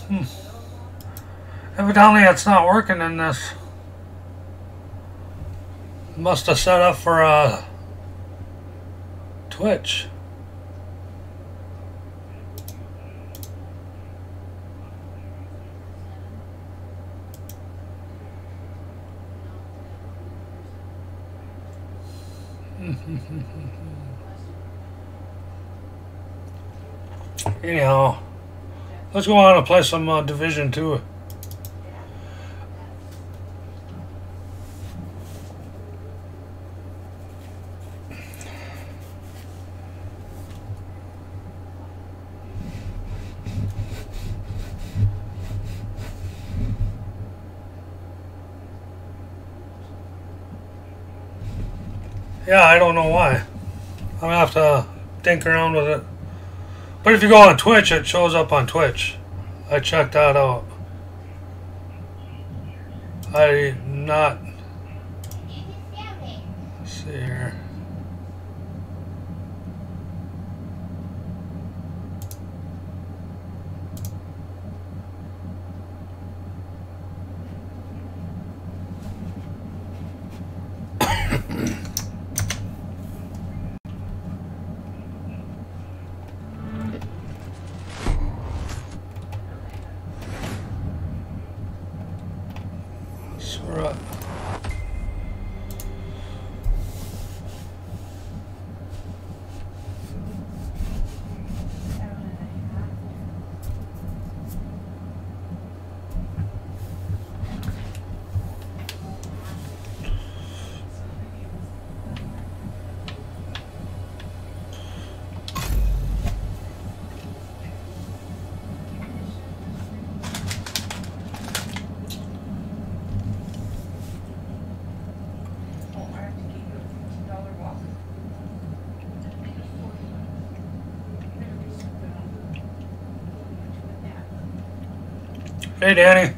Evidently it's not working in this. Must have set up for Twitch. Anyhow, let's go on and play some Division 2. Yeah, I don't know why. I'm gonna have to think around with it. But if you go on Twitch, it shows up on Twitch. I checked that out. I'm not. Let's see here. Hey, Danny.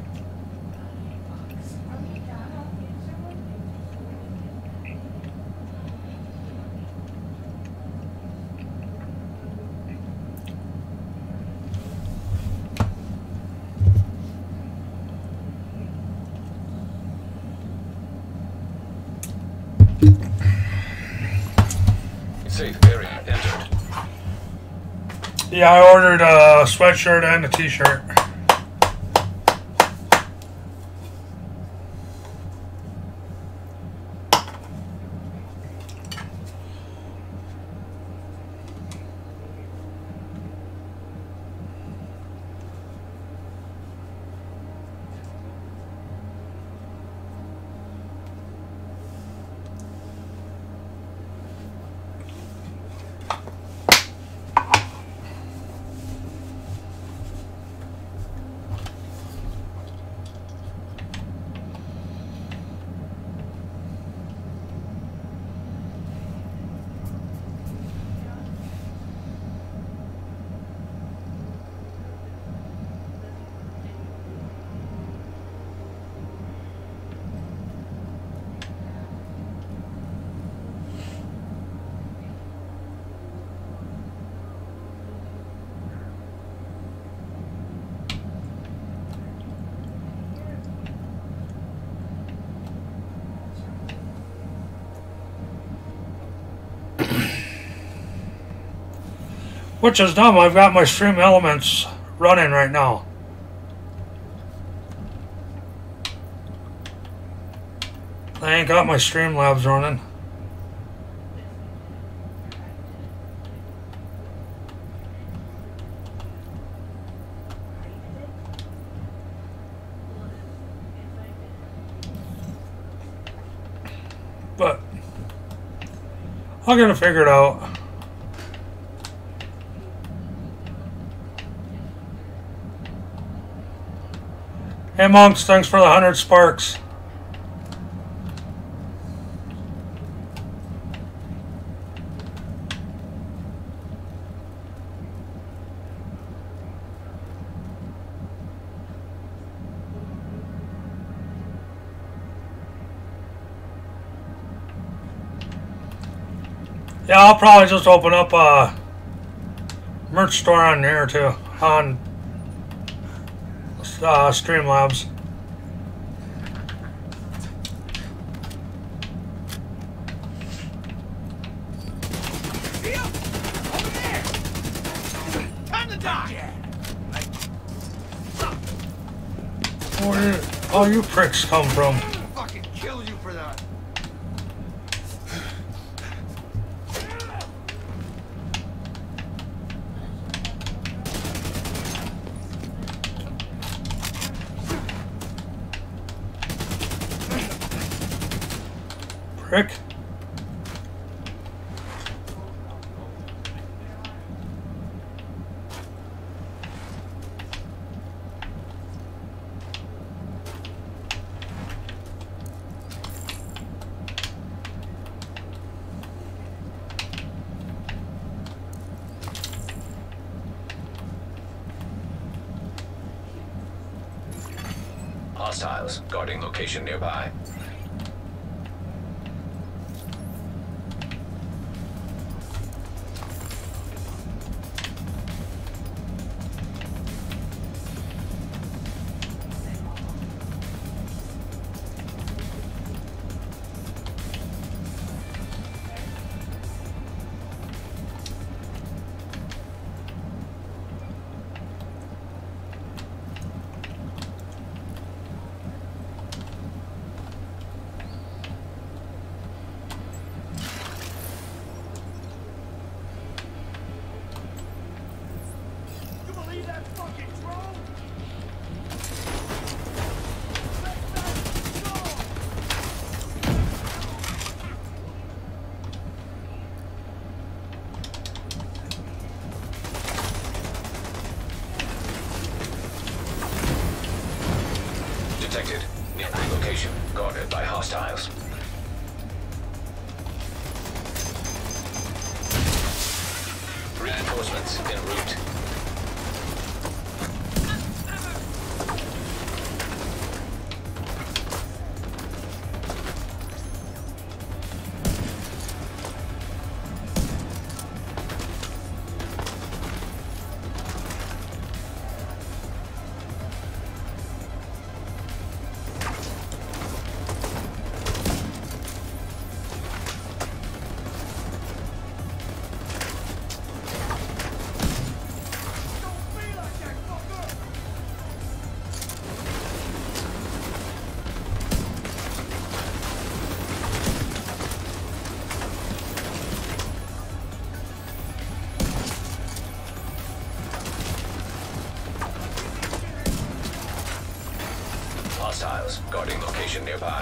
Safe area entered. Yeah, I ordered a sweatshirt and a t-shirt. Which is dumb. I've got my Stream Elements running right now. I ain't got my Streamlabs running. But I'm gonna figure it out. Hey Monks, thanks for the 100 sparks. Yeah, I'll probably just open up a merch store on here too, on Streamlabs. Where did all you pricks come from? I'm gonna fucking kill you for that. Prick. Hostiles guarding location nearby. Detected. Nearby location guarded by hostiles. Reinforcements en route. Hostiles guarding location nearby.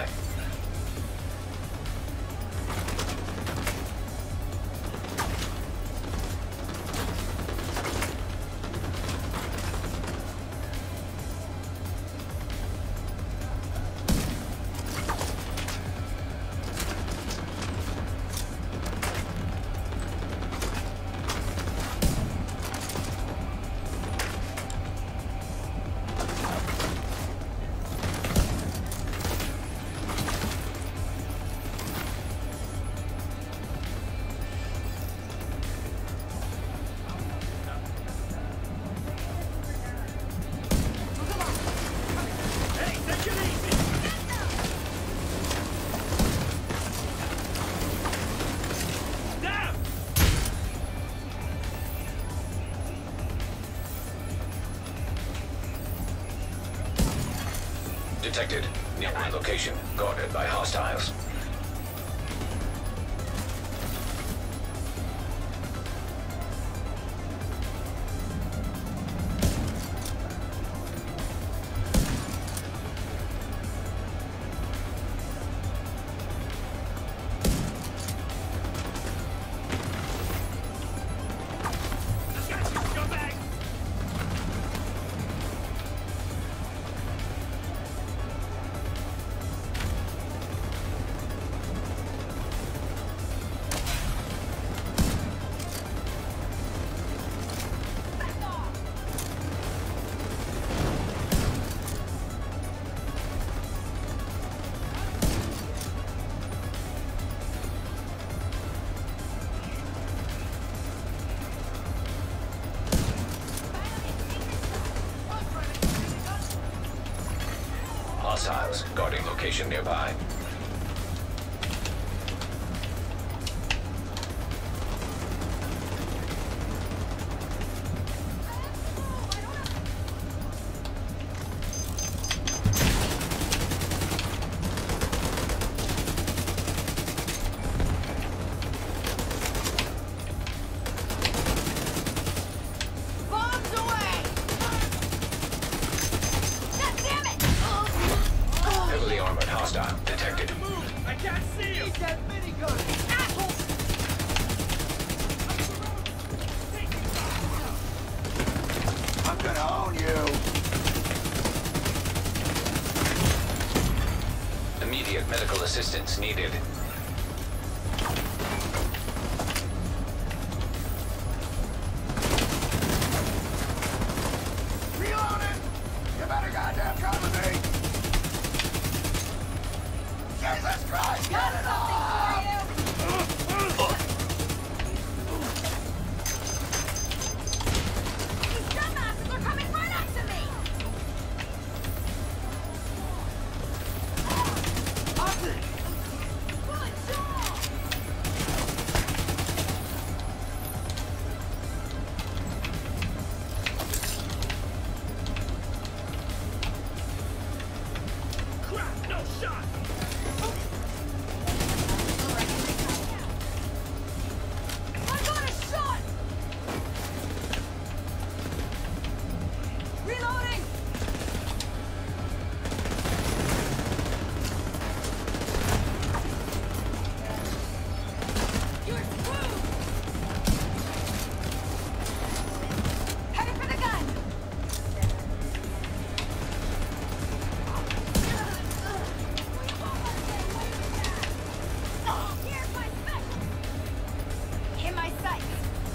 Detected. Nearby location guarded by hostiles. hostiles. Guarding location nearby. Heavily armored hostile detected. I can't see him! He's that minigun! Asshole! I'm gonna own you! Immediate medical assistance needed. Reloading! You better goddamn cover me! Jesus Christ! Got it all! These dumbasses are coming right up to me! Nothing! Good job! Crap! No shot! I got a shot! Reloading! You're screwed! Heading for the gun! Here's my special! In my sights!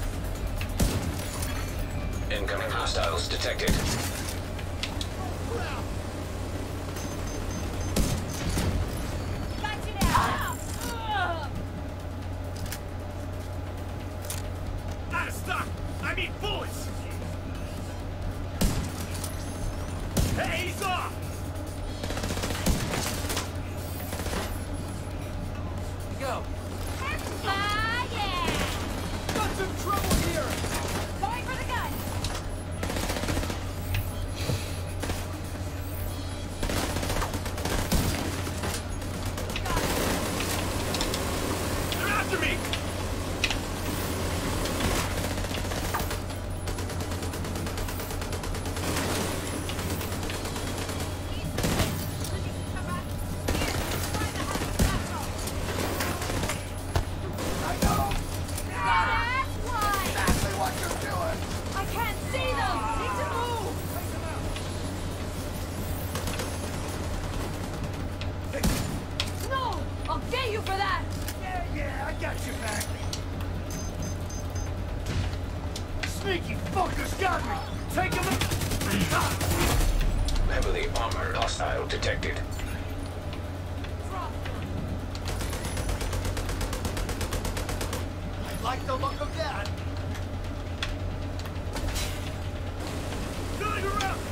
Incoming hostiles detected. Got you now! Out of stock! I mean bullets! Hey, he's off! Go! Ah, yeah! Got some trouble here! Going for the gun! They're after me! I know! That's right! Exactly what you're doing! I can't see them! Need to move! No! I'll get you for that! Yeah, I got you back. Sneaky fuckers got me! Take him! Heavily armored hostile detected. I like the look of that. Filling her up!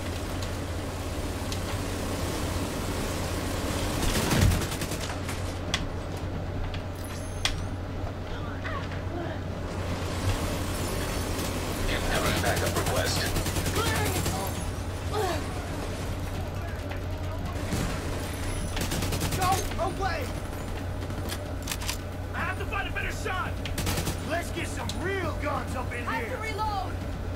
Incoming backup request. Go away! I have to find a better shot! Let's get some real guns up in Have to here! reload!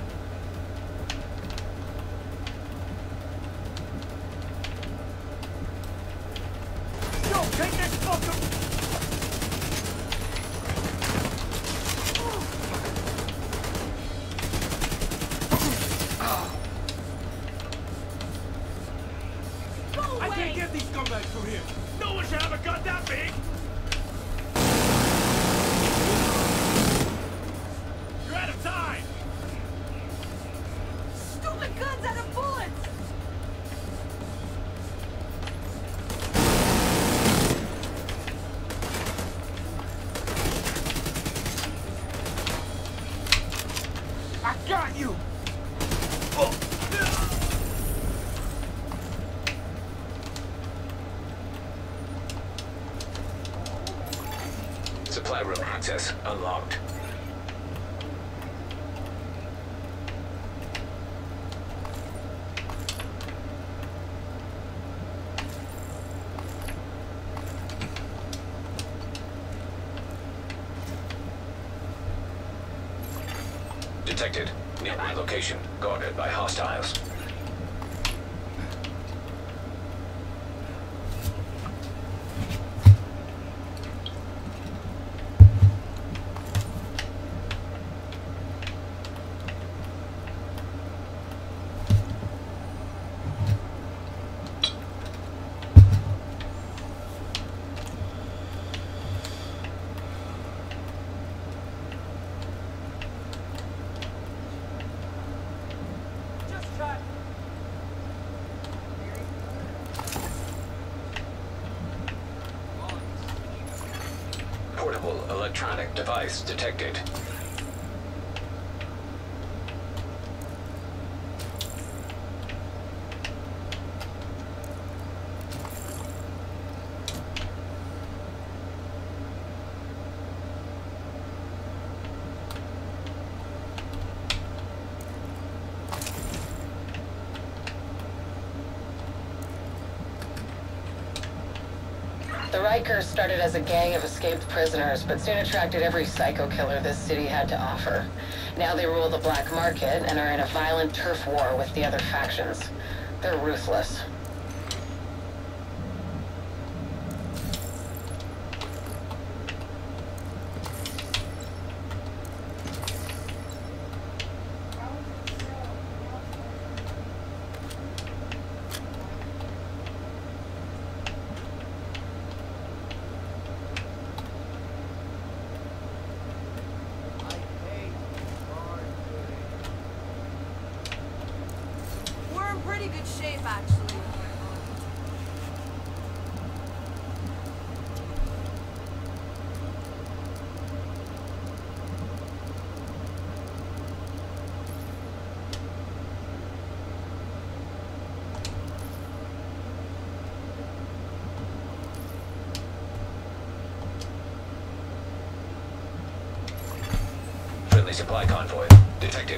Yo, take this fucker! Go I away! can't get these scumbags through here! No one should have a gun that big! You're out of time! Supply room access unlocked. Detected. Nearby location guarded by hostiles. Portable electronic device detected. The Rikers started as a gang of escaped prisoners, but soon attracted every psycho killer this city had to offer. Now they rule the black market and are in a violent turf war with the other factions. They're ruthless. We're in pretty good shape, actually. Friendly supply convoy detected.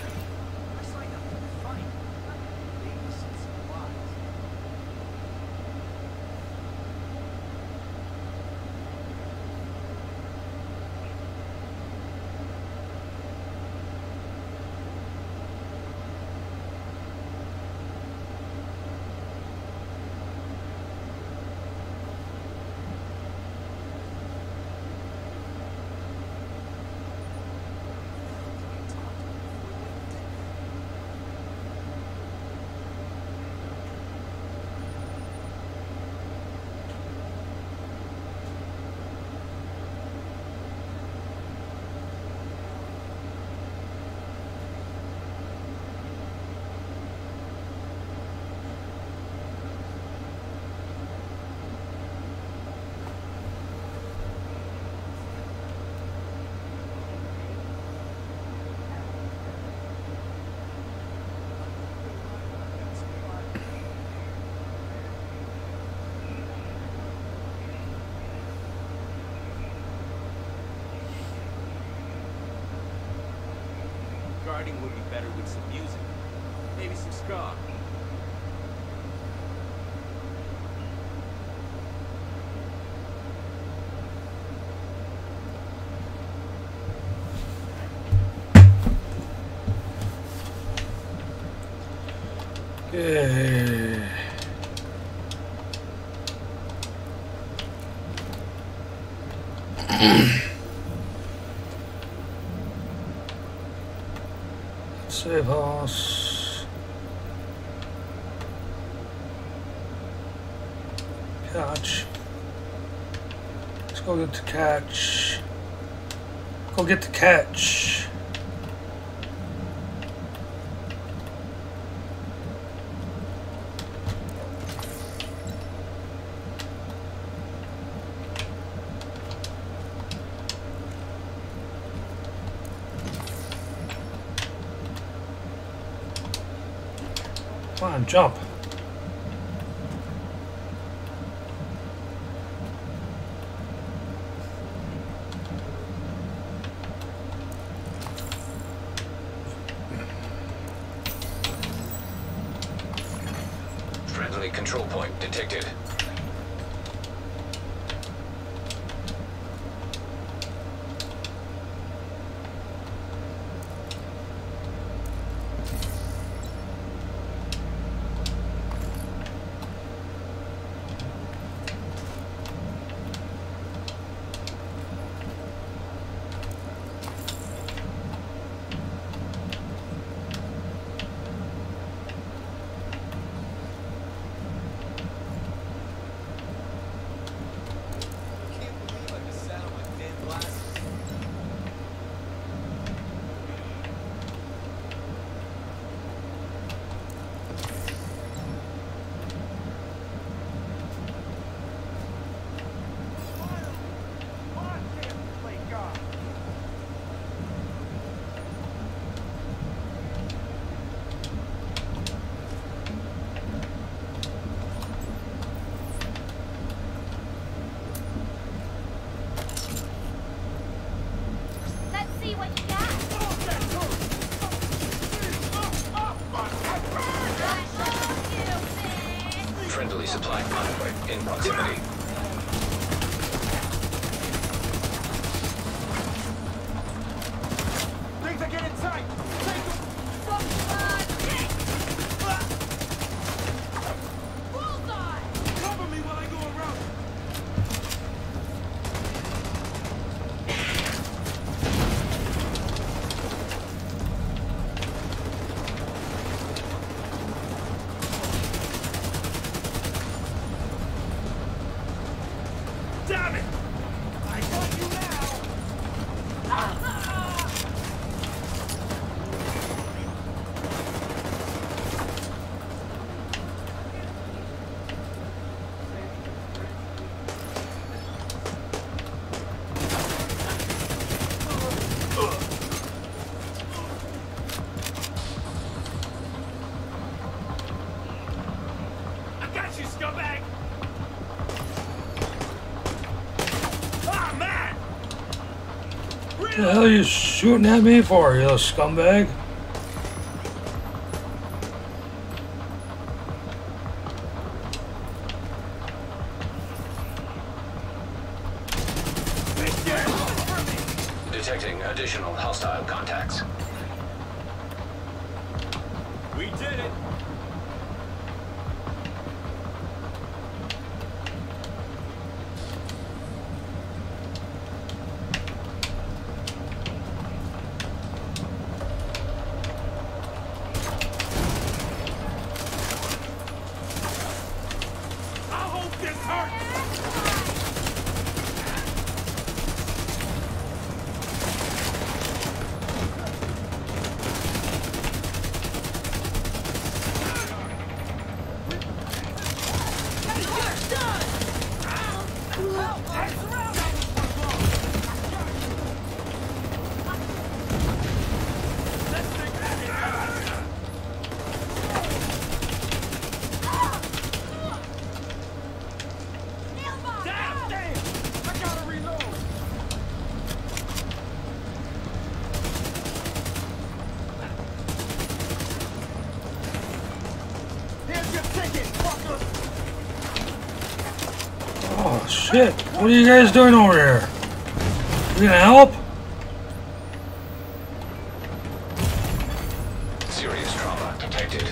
Guarding would be better with some music. Maybe some ska. Okay. Save house. Catch. Let's go get the catch. Go get the catch. Come on, jump. control point detected. Let's see what you got. Friendly supply convoy in proximity. Things are getting tight. Take them. Bullseye! Cover me while I go around. Damn it! I got you now. I got you, scumbag! Ah, man! What the hell are you shooting at me for, you little scumbag? Detecting additional hostile contacts. We did it! I hope this hurts! Oh shit, what are you guys doing over here? You gonna help? Serious trauma detected.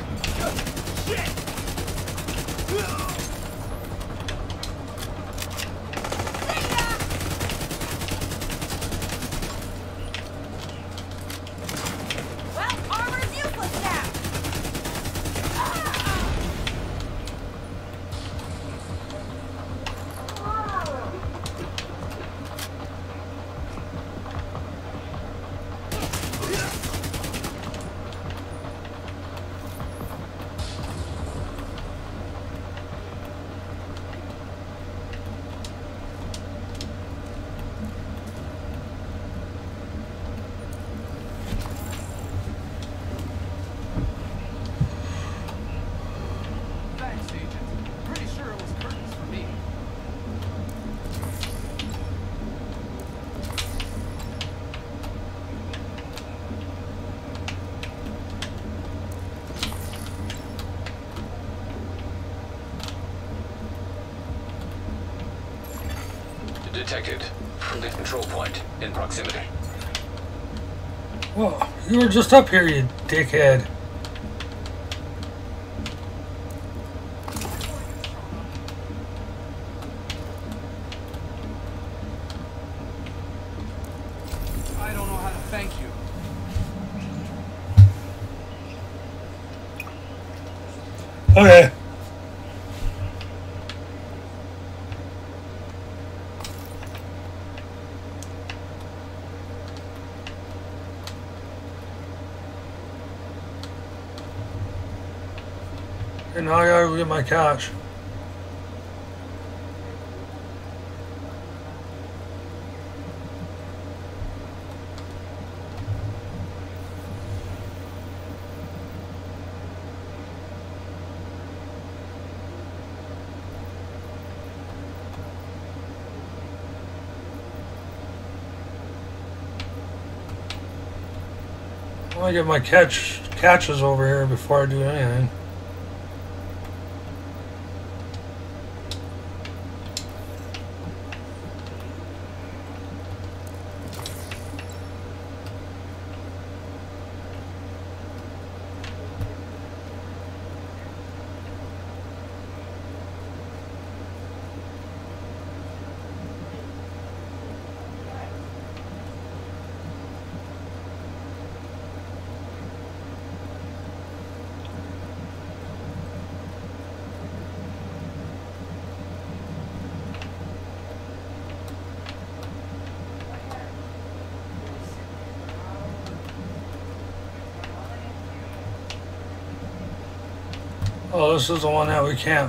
Well, armor's useless now. detected. Friendly control point in proximity. Well, you were just up here, you dickhead. I don't know how to thank you. Okay. And now I gotta go get my couch. I want to get my catches over here before I do anything. Oh, this is the one that we can't.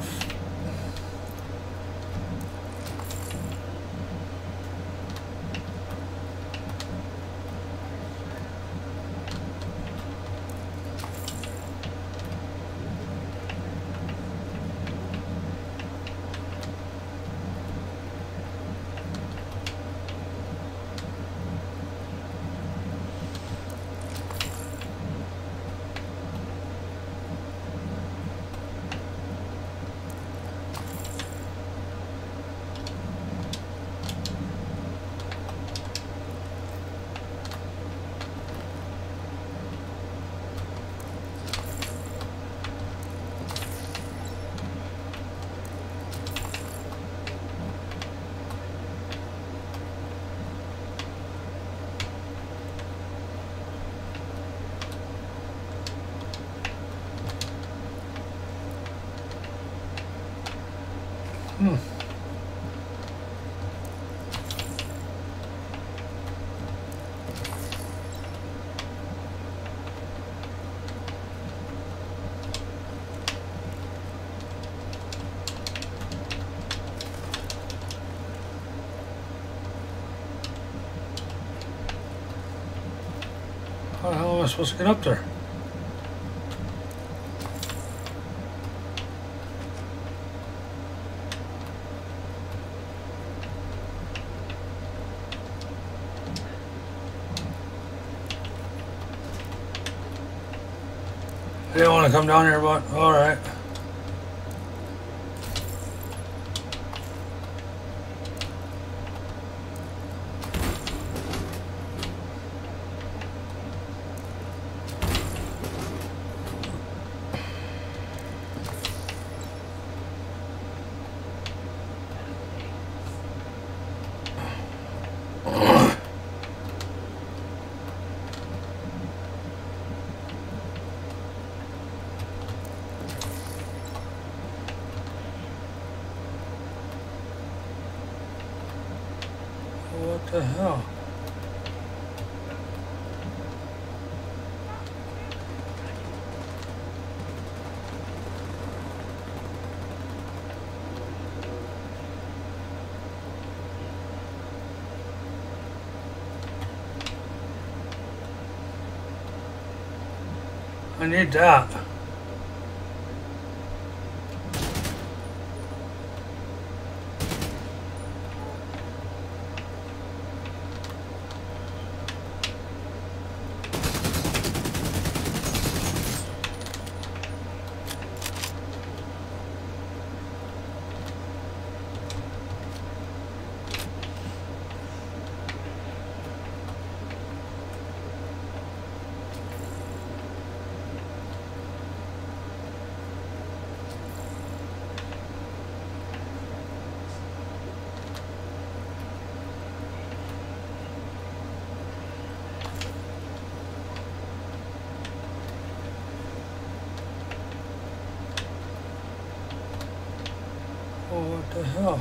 How the hell am I supposed to get up there? I didn't want to come down here, but alright. What the hell? I need that. The hell?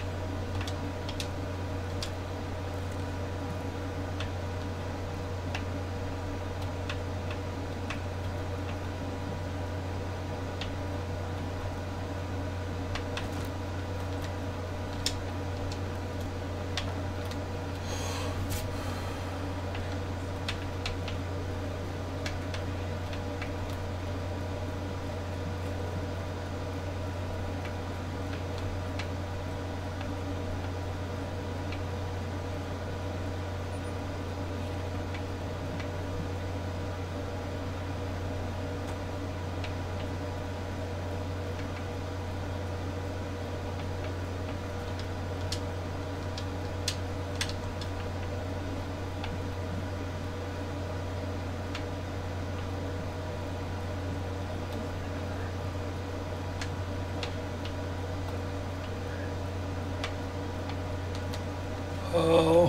Oh.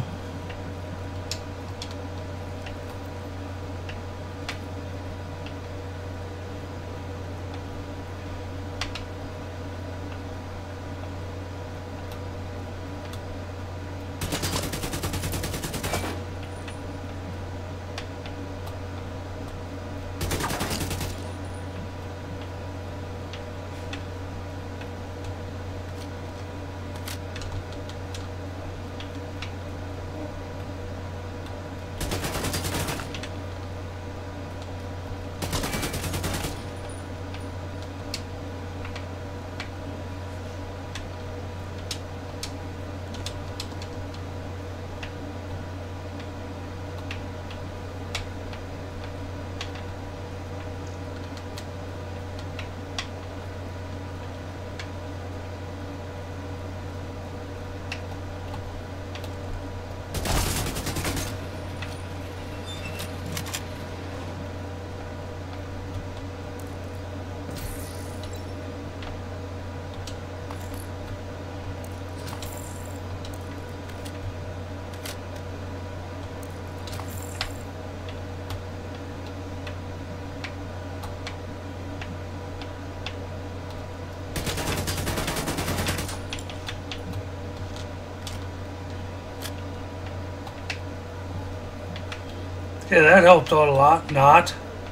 Okay, that helped out a lot. Not.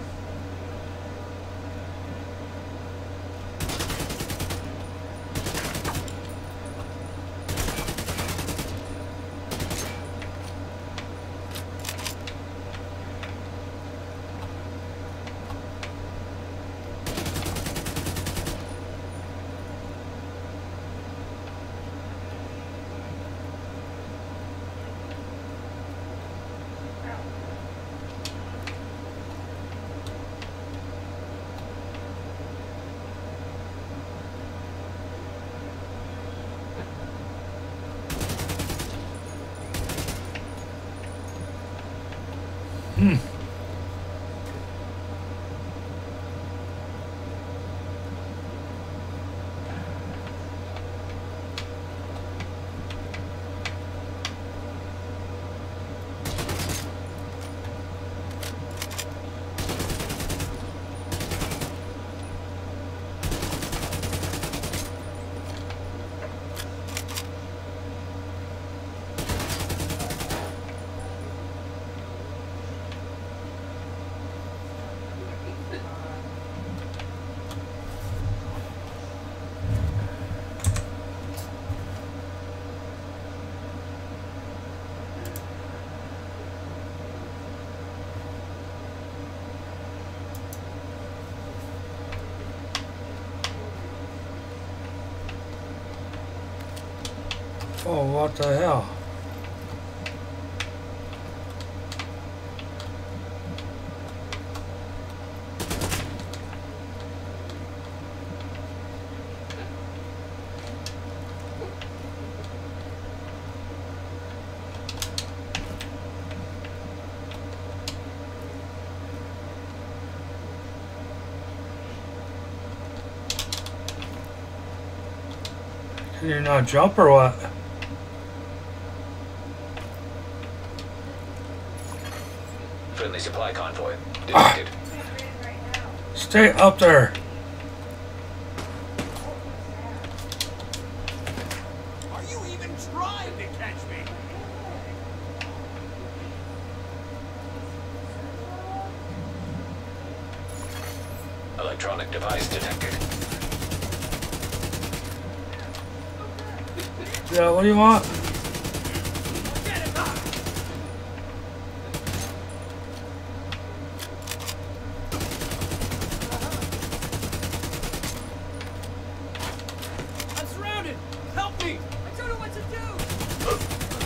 Oh, what the hell? Can you not jump or what? Friendly supply convoy detected. Stay up there. catch me. Electronic device detected. Yeah, what do you want? I'm surrounded. Help me. I don't know what to do.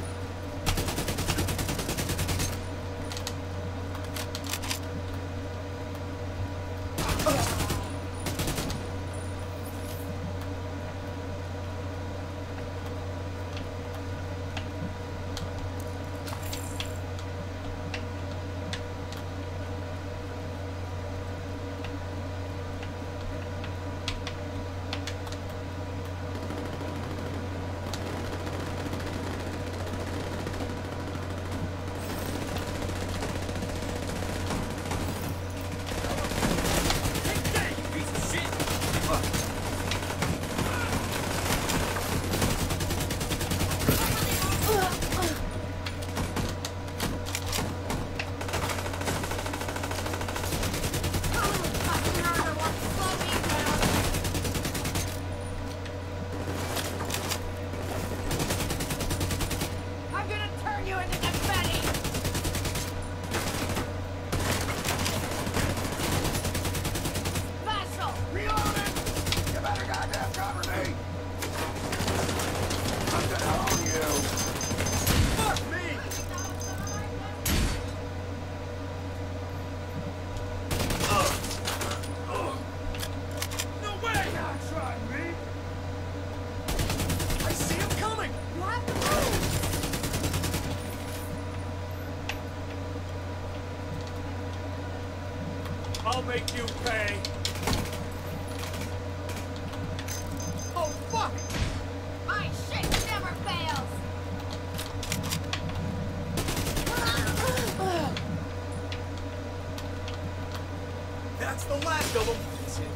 I'm gonna turn you into confetti! Vessel! Reloading. You better goddamn cover me. I'm gonna own you. Fuck me. No way. Not try me. I see him coming. You have to move! I'll make you pay. Oh, fuck! My shit never fails! That's the last of them. That's it.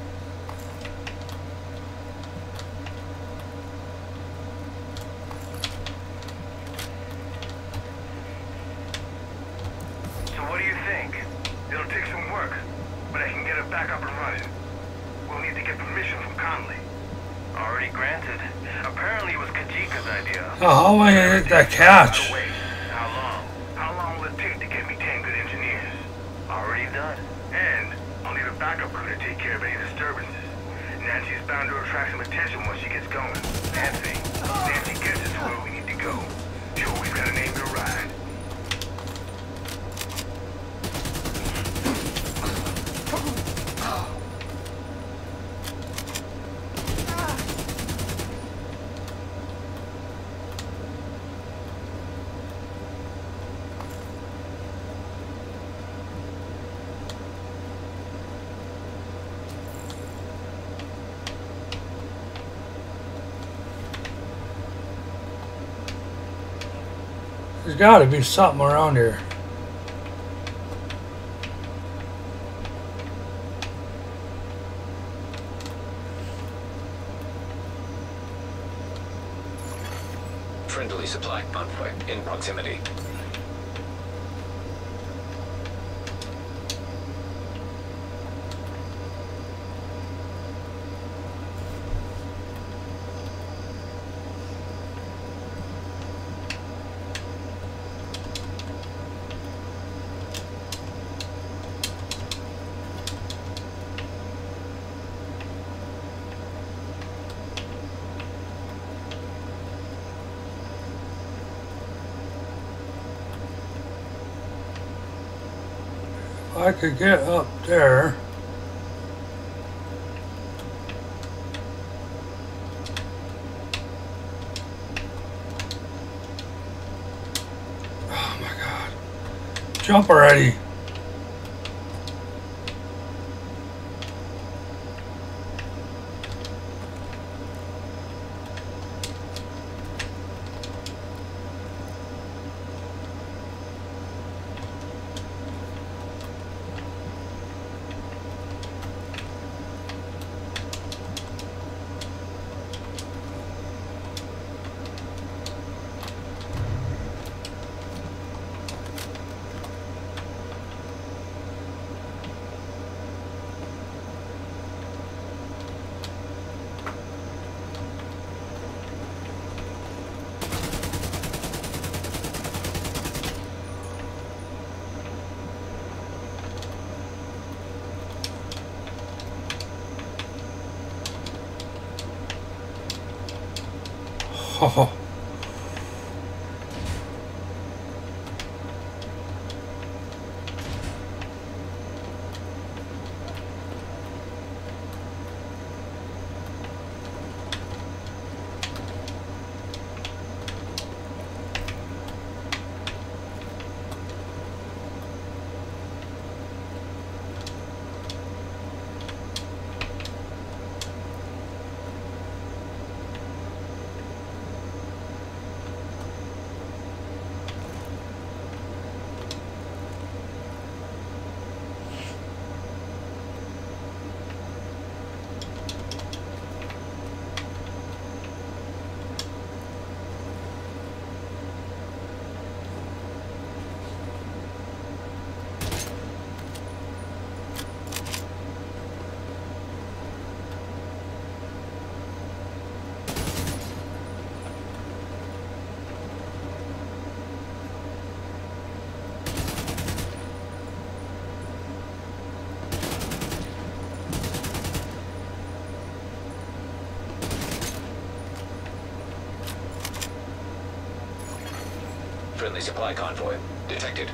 So what do you think? It'll take some work, but I can get it back up and running. We'll need to get permission from Conley. Already granted. Apparently it was Kajika's idea. Oh, how am I gonna get that catch? Wait, how long? How long will it take to get me 10 good engineers? Already done. And I'll need a backup crew to take care of any disturbances. Nancy's bound to attract some attention once she gets going. Nancy gets us to where we need to go. She always got a name to ride. There's gotta be something around here. Friendly supply convoy in proximity. I could get up there. Oh my God. Jump already. Oh. Friendly supply convoy detected.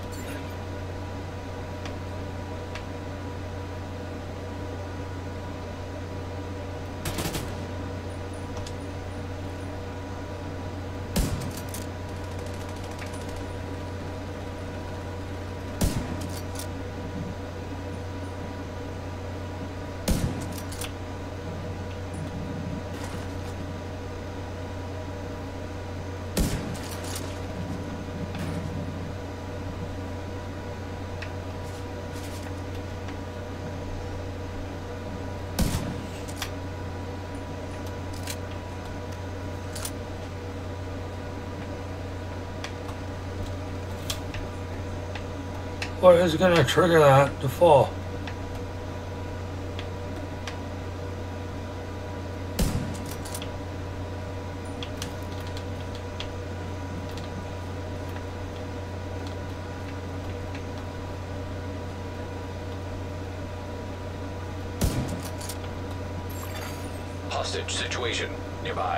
What is going to trigger that to fall? Hostage situation nearby.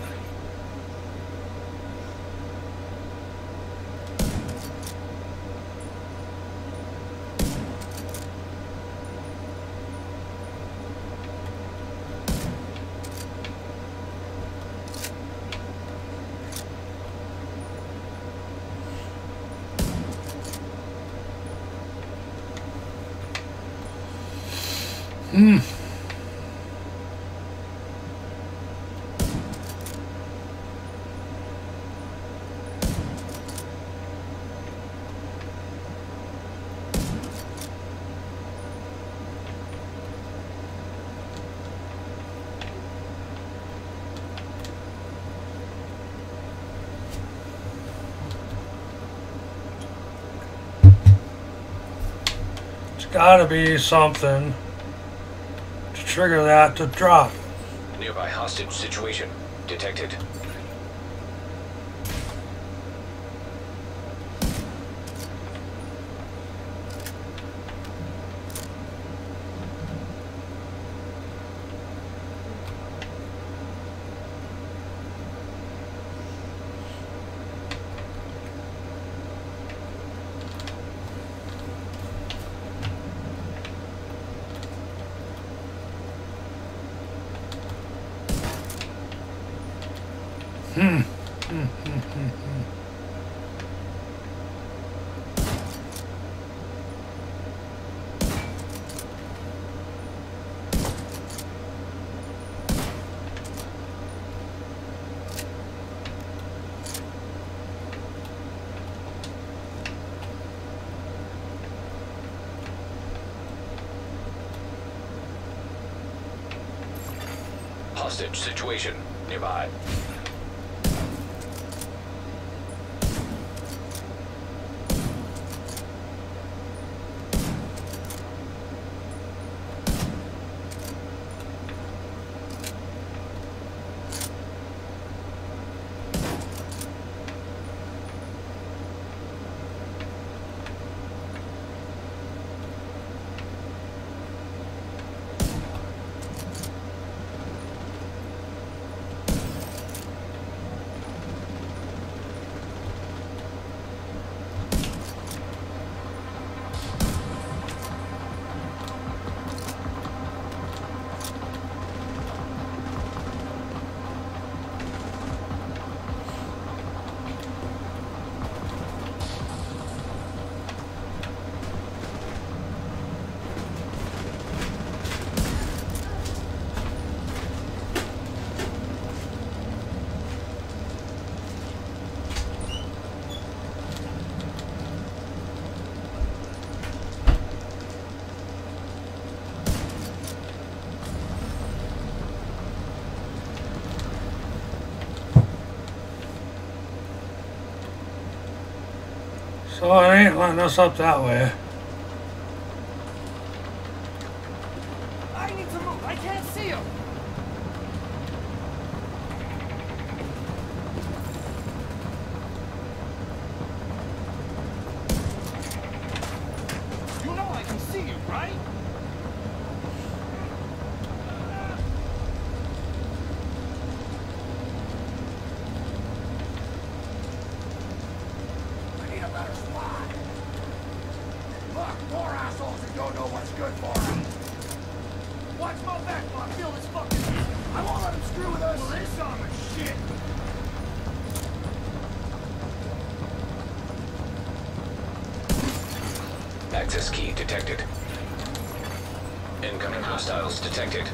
Gotta be something to trigger that to drop. Nearby hostage situation detected. Hostage situation nearby. So it ain't letting us up that way. I need to move. I can't see him. You know I can see you, right? I need a better spot. Look, more assholes who don't know what's good for them. Watch my back while I feel this fucking... I won't let him screw with us. Well, this armor shit. Access key detected. Incoming hostiles detected.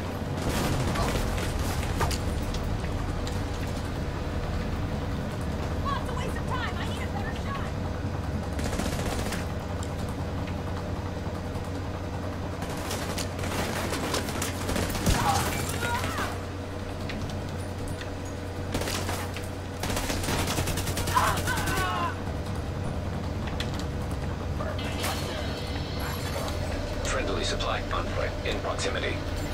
Oh, it's a waste of time. I need a better shot. Friendly supply convoy in proximity.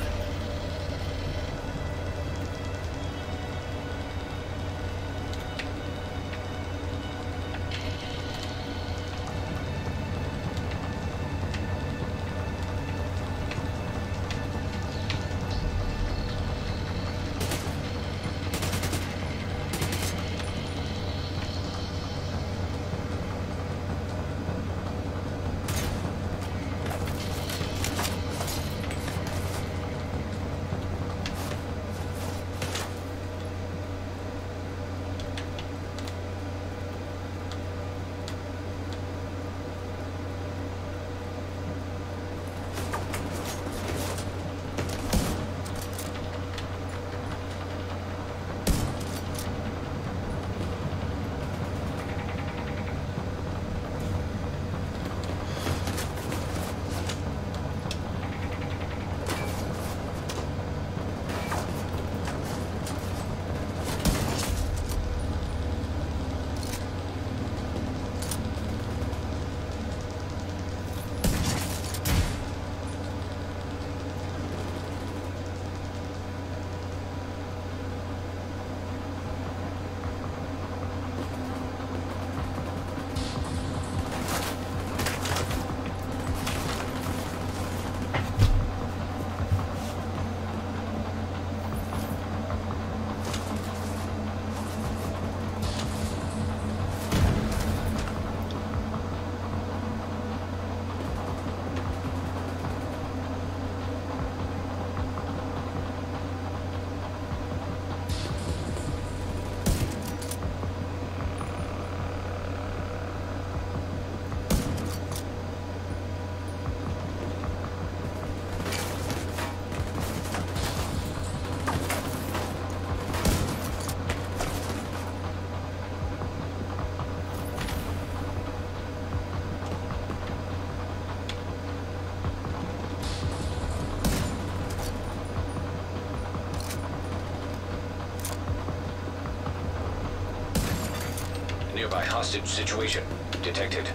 Nearby hostage situation detected.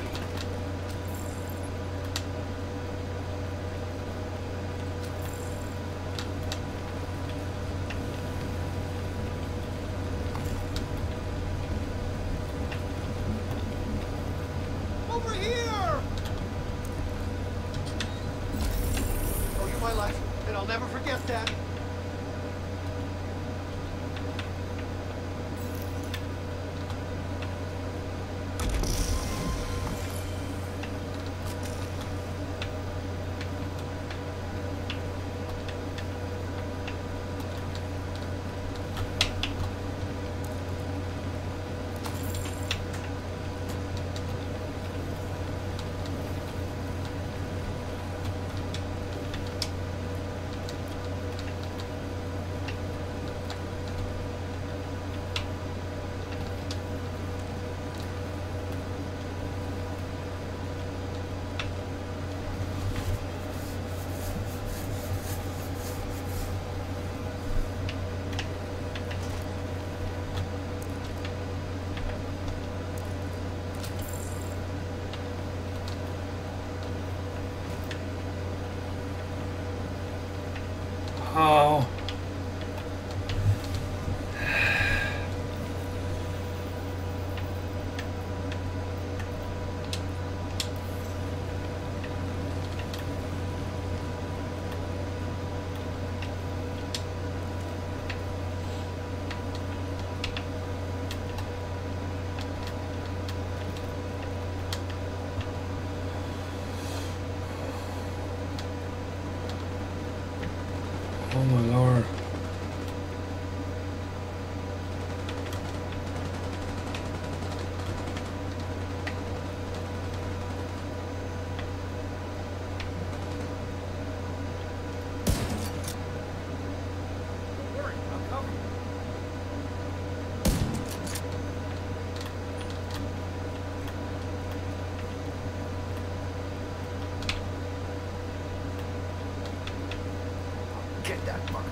Over here! Oh, you're my life, and I'll never forget that. Oh my lord. Don't worry, I'll cover you. Get that fucker.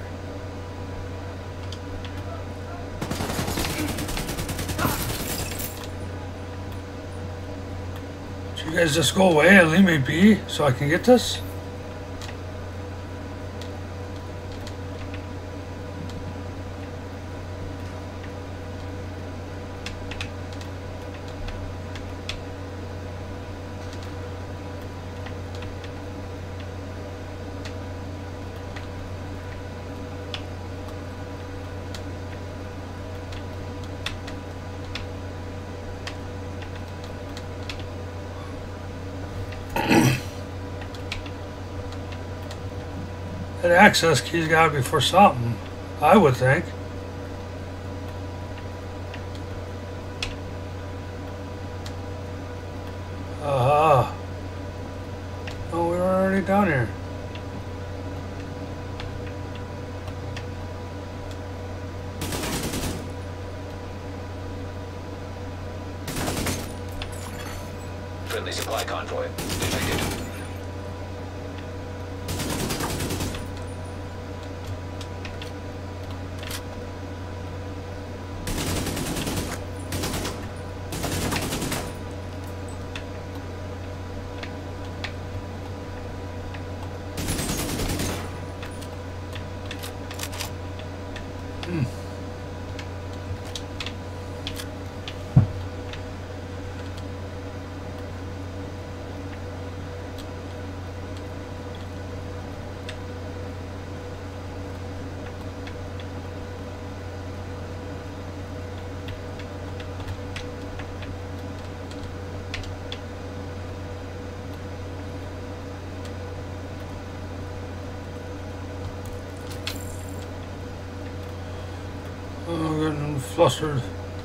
Did you guys just go away and leave me be so I can get this? That access key's gotta be for something, I would think. Oh, we were already down here. Friendly supply convoy detected. Oh, I'm getting flustered.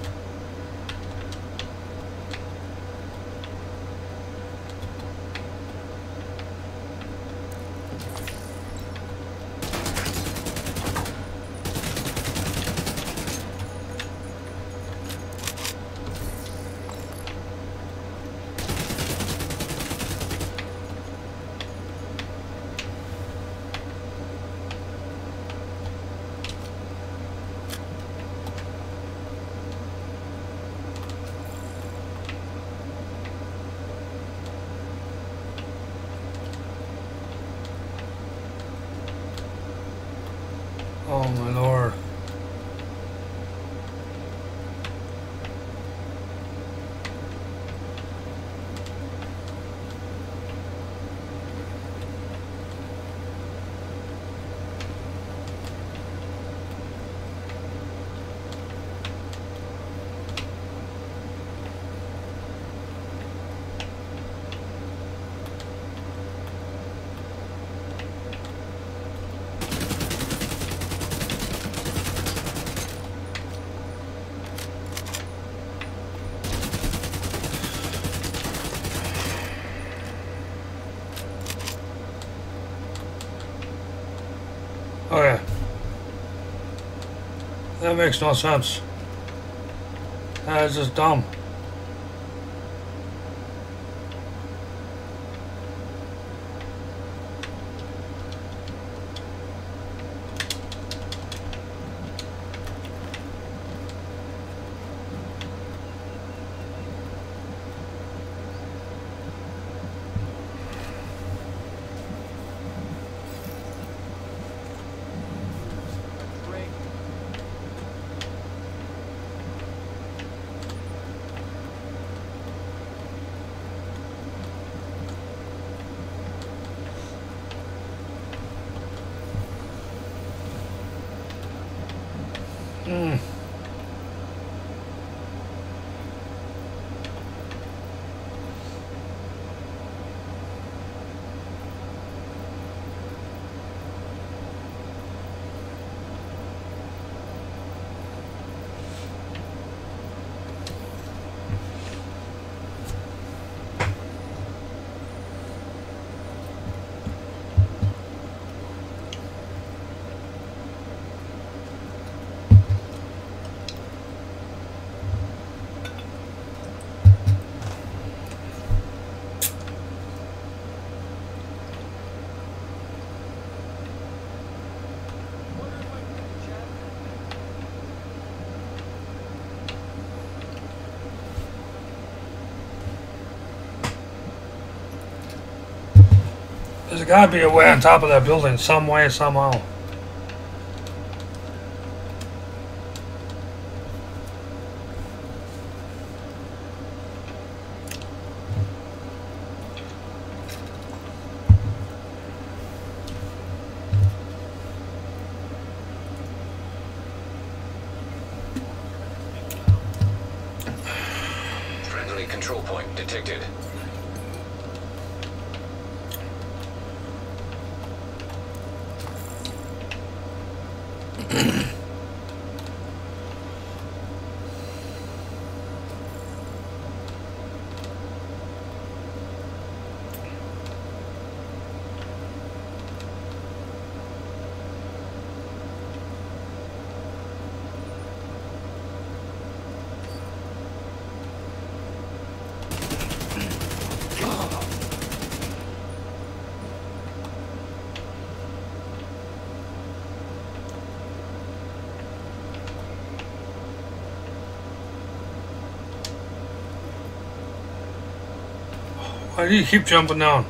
Oh my lord. Okay. That makes no sense. That is just dumb. There's gotta be a way on top of that building, some way, somehow. Friendly control point detected. Why do you keep jumping down?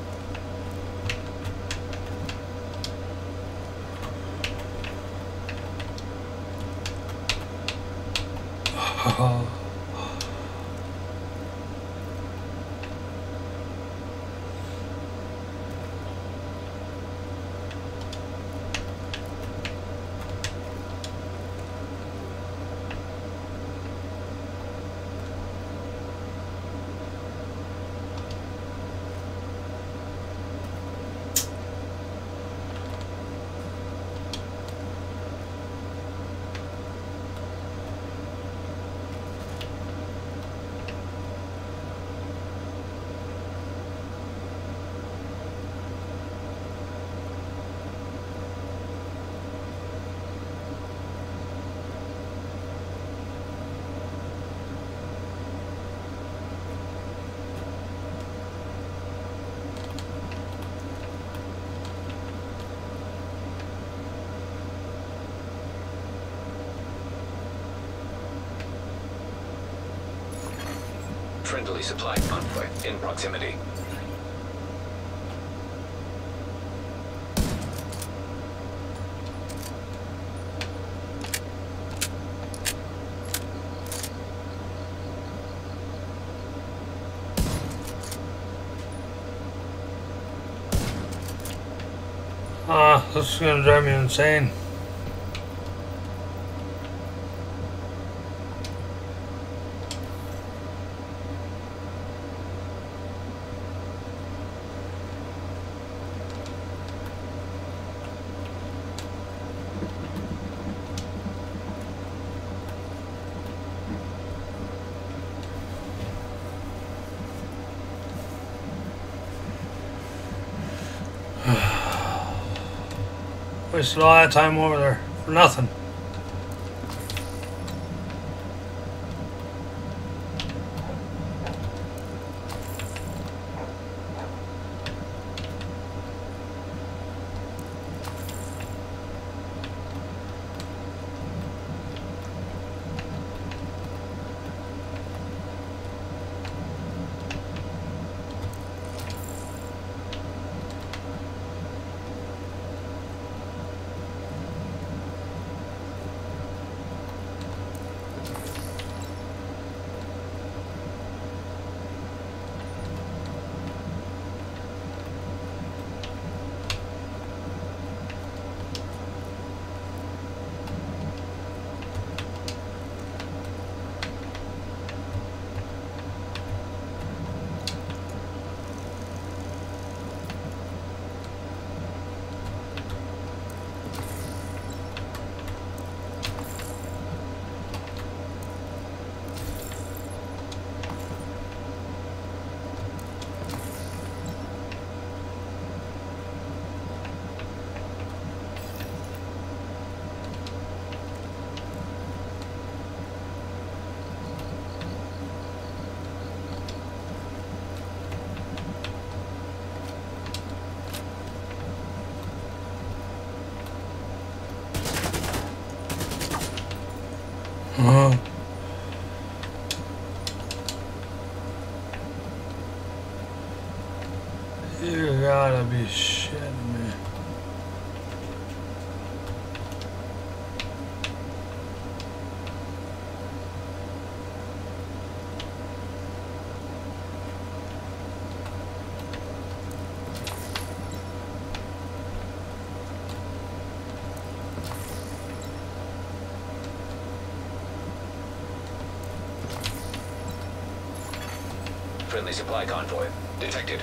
Friendly supply convoy in proximity. This is gonna drive me insane. Wasted all that time over there for nothing. gotta be shitting me. Friendly supply convoy detected.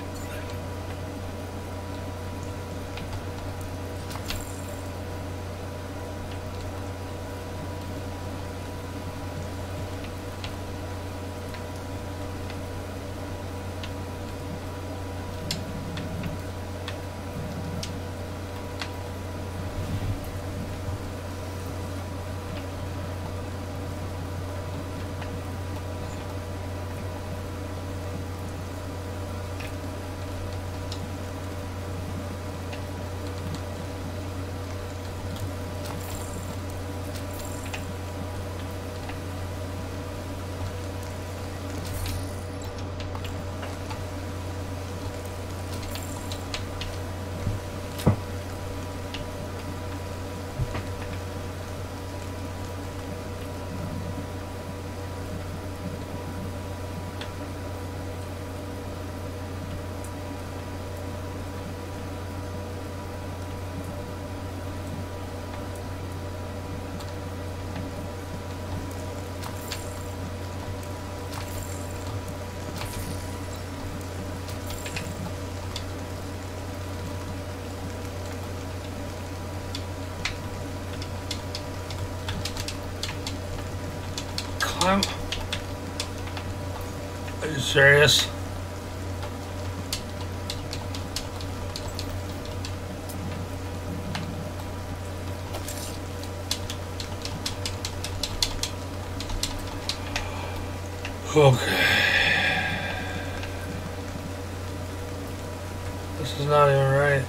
Are you serious? Okay. This is not even right.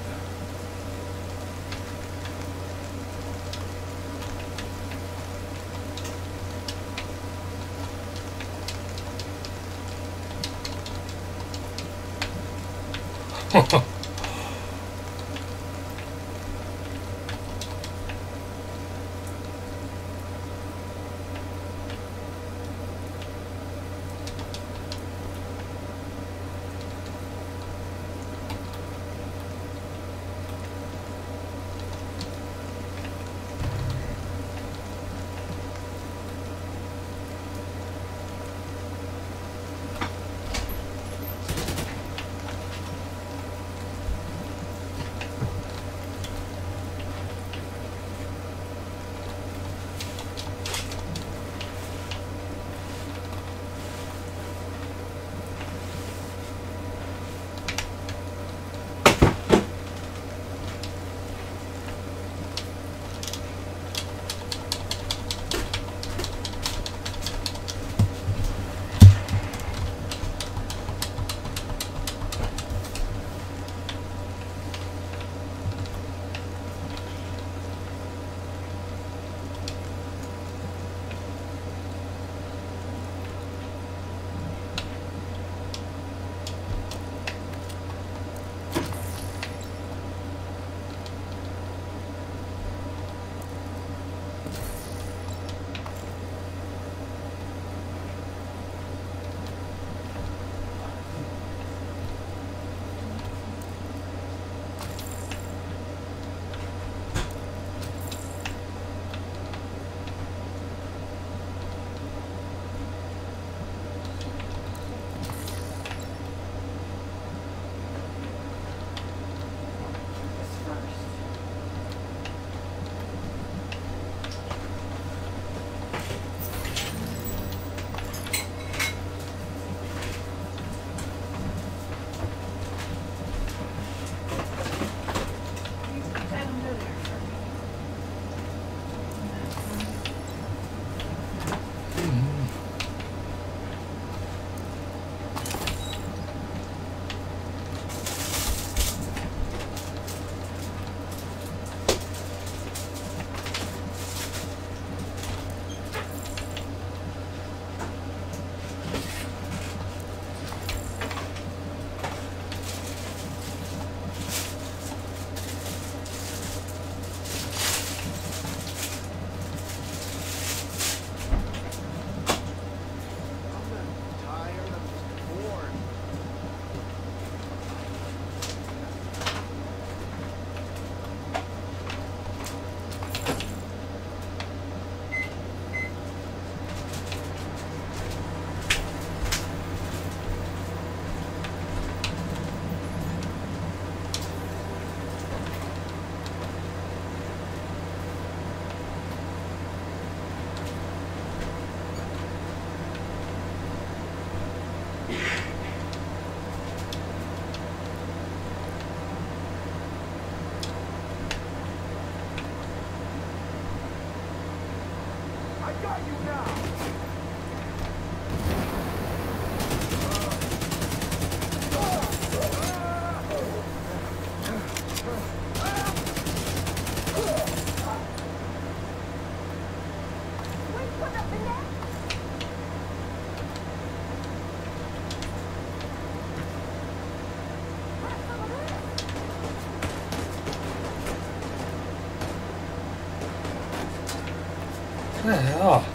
hell?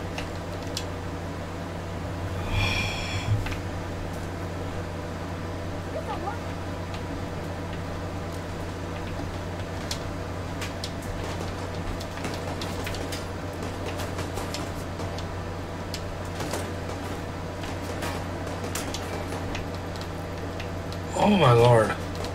Oh my lord.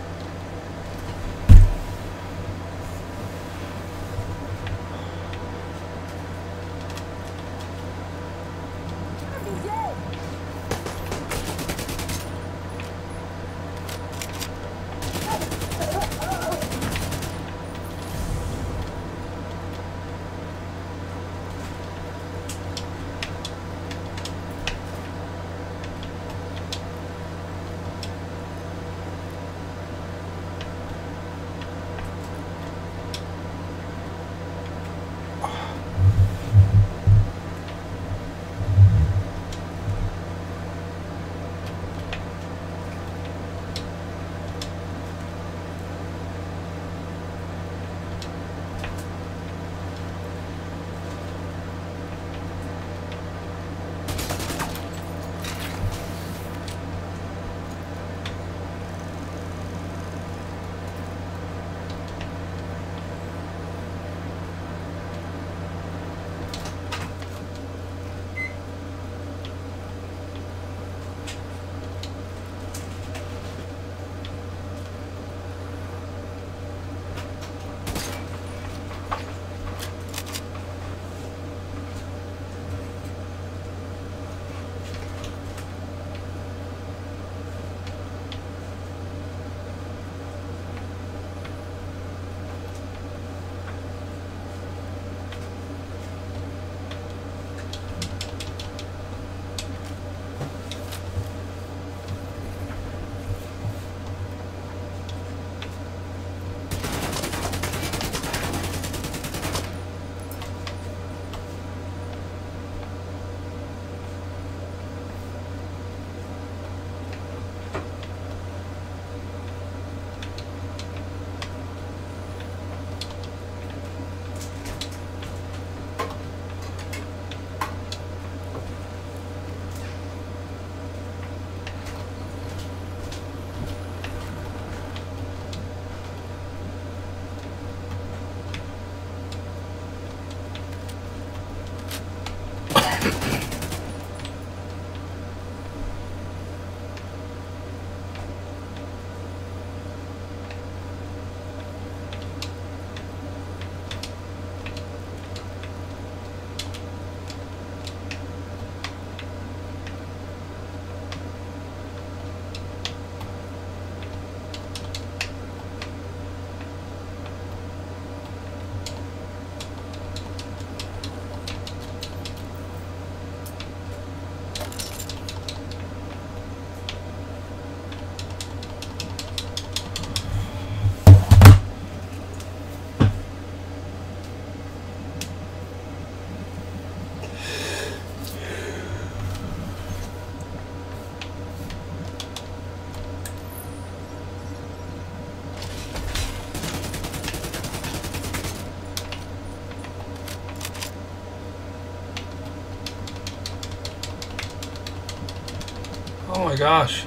Oh my gosh.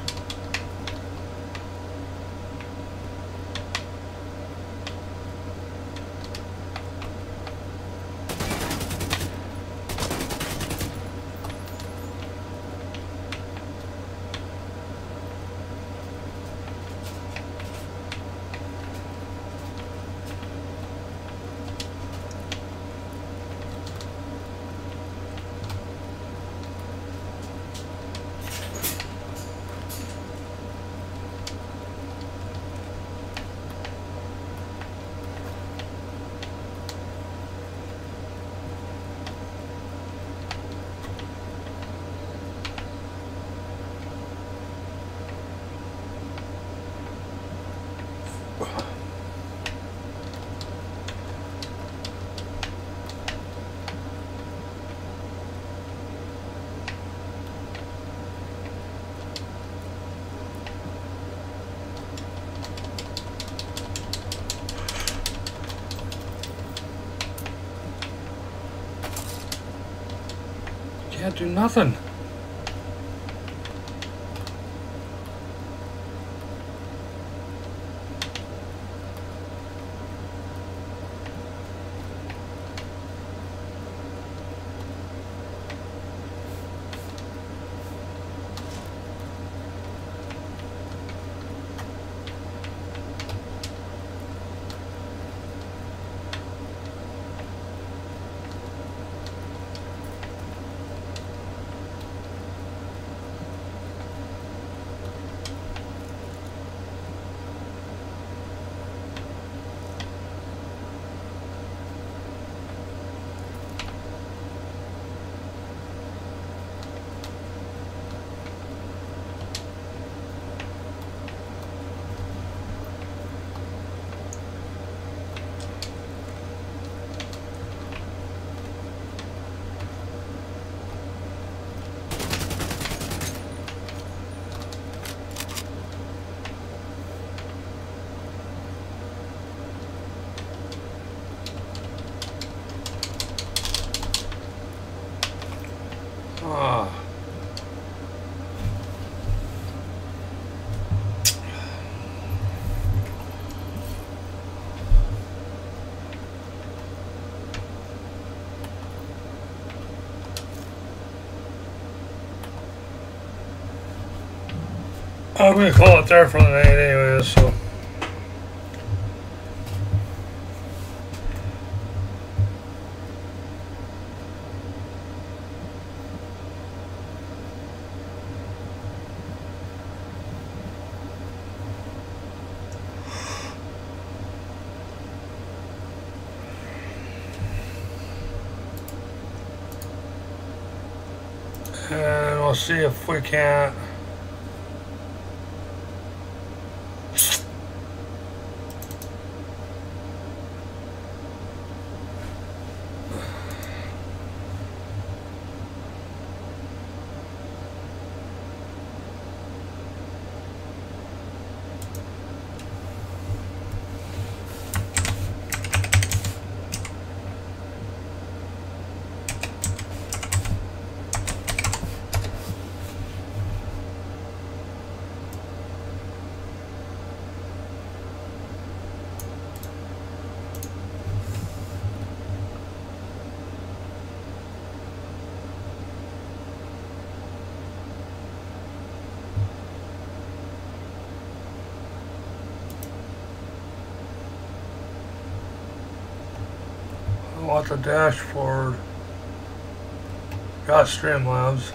Can't do nothing. Ah. I'm going to call it there for the night anyways, so. And we'll see if we can't. I want the dashboard. Got Streamlabs.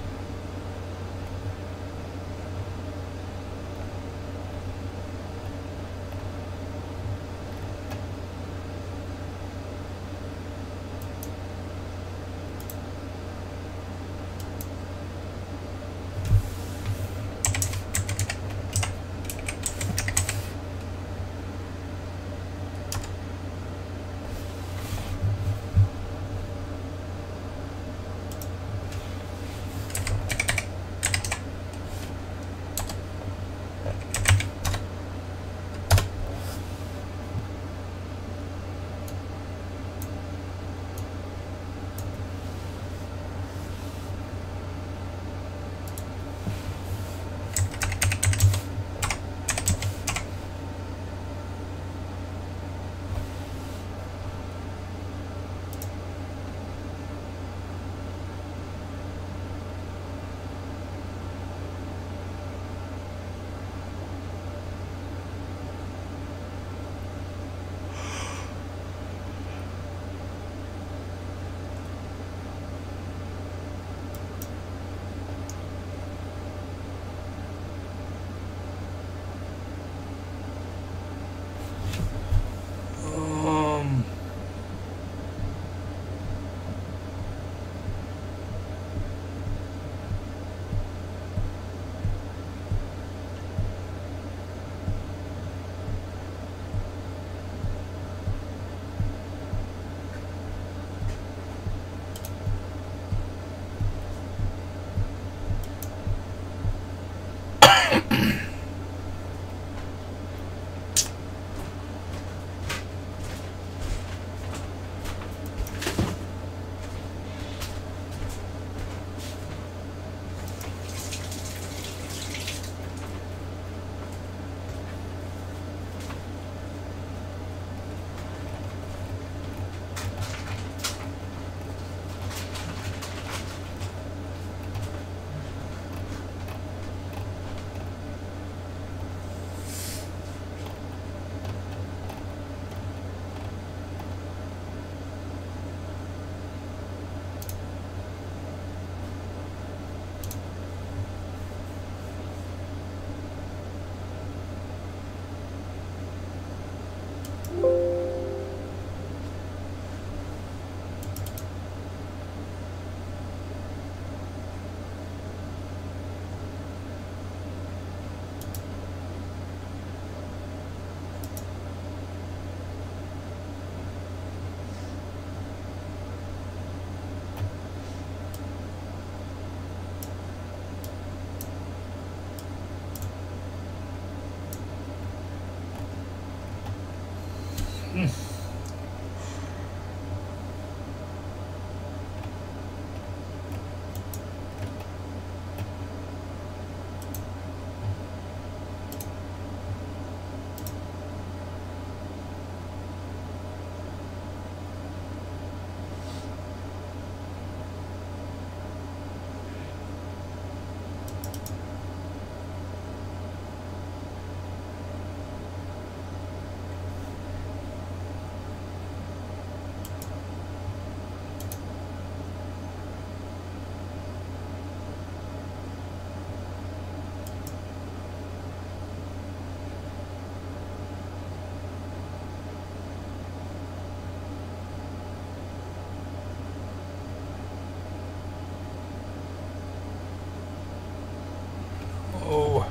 Oh.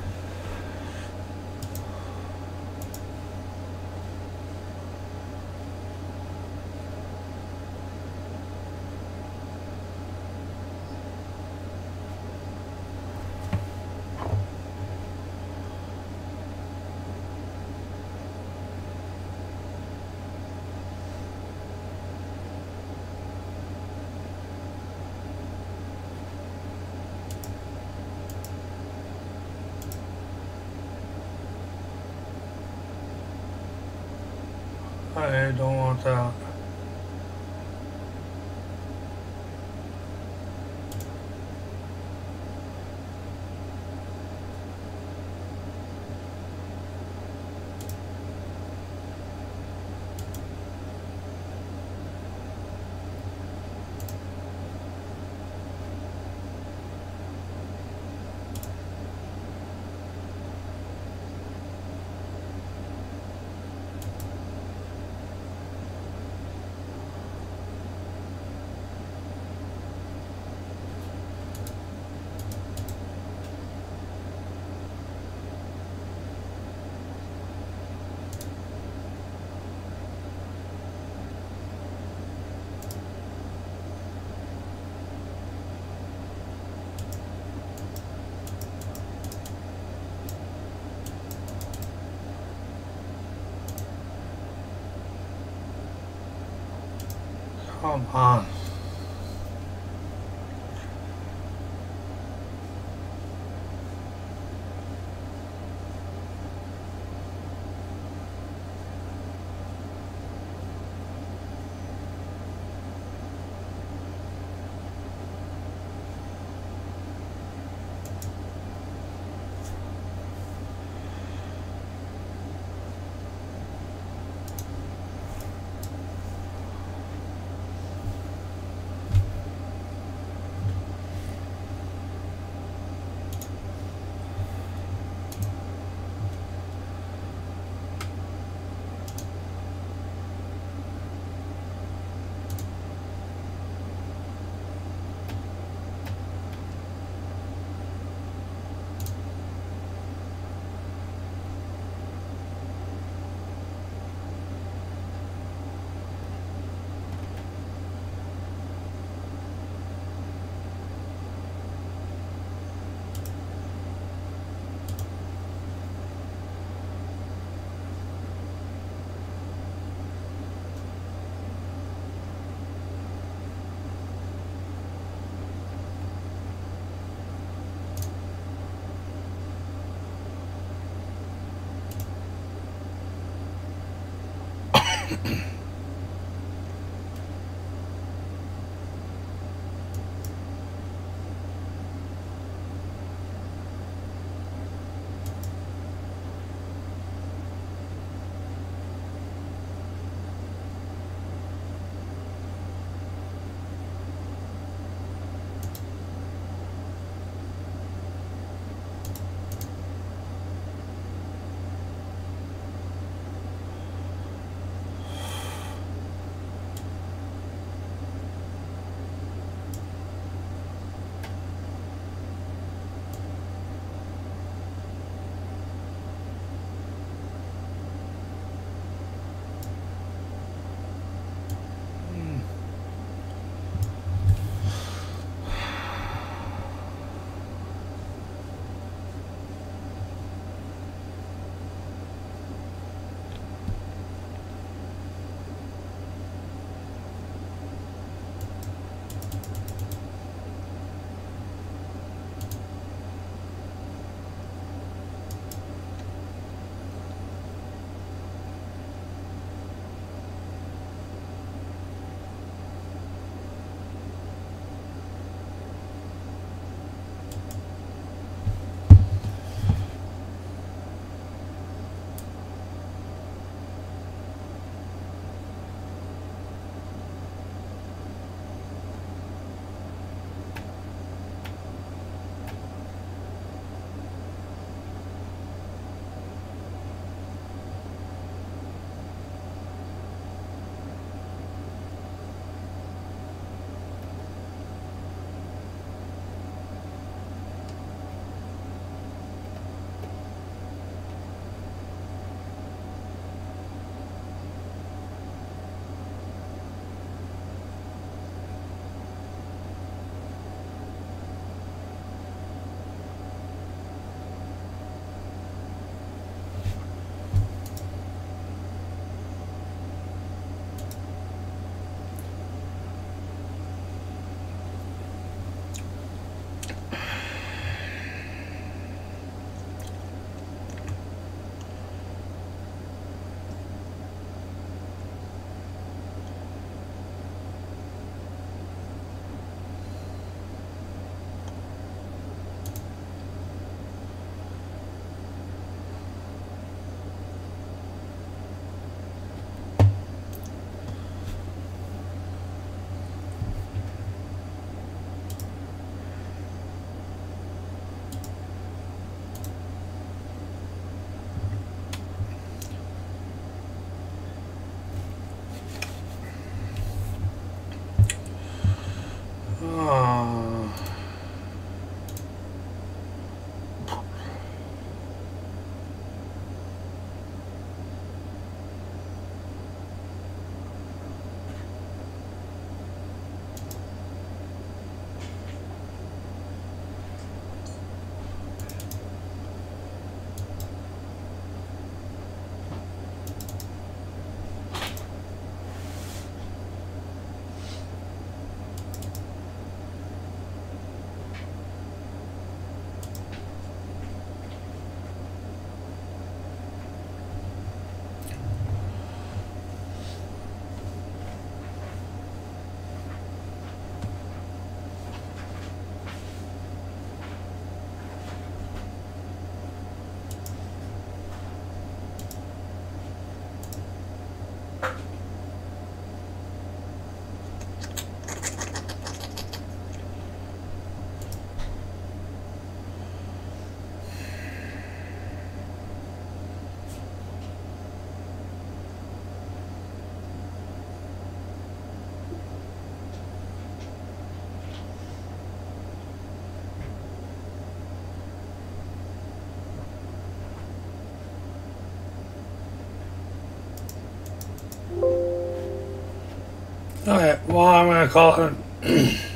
I don't want that. Come on. Alright, well, I'm going to call it.